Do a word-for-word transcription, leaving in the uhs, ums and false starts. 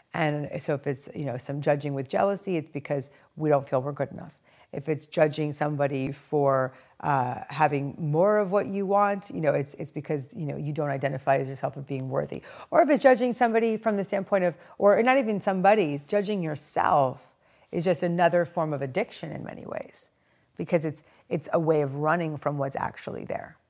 And so if it's, you know, some judging with jealousy, it's because we don't feel we're good enough. If it's judging somebody for uh, having more of what you want, you know, it's it's because, you know, you don't identify as yourself as being worthy. Or if it's judging somebody from the standpoint of, or not even somebody, it's judging yourself is just another form of addiction in many ways, because it's it's a way of running from what's actually there.